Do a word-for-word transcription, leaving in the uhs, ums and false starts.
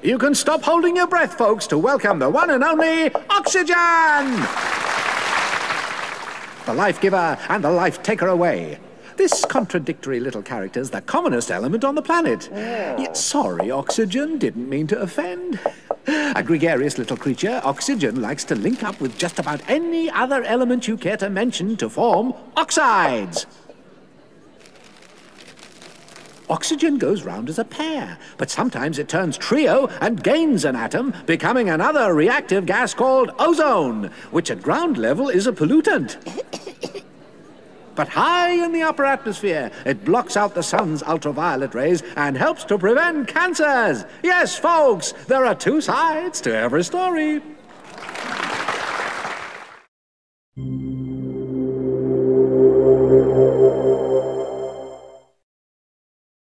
You can stop holding your breath, folks, to welcome the one and only oxygen! The life giver and the life taker away. This contradictory little character's the commonest element on the planet. Oh. Yet, sorry, Oxygen, didn't mean to offend. A gregarious little creature, Oxygen likes to link up with just about any other element you care to mention to form oxides. Oxygen goes round as a pair, but sometimes it turns trio and gains an atom, becoming another reactive gas called ozone, which at ground level is a pollutant. But high in the upper atmosphere, it blocks out the sun's ultraviolet rays and helps to prevent cancers. Yes, folks, there are two sides to every story.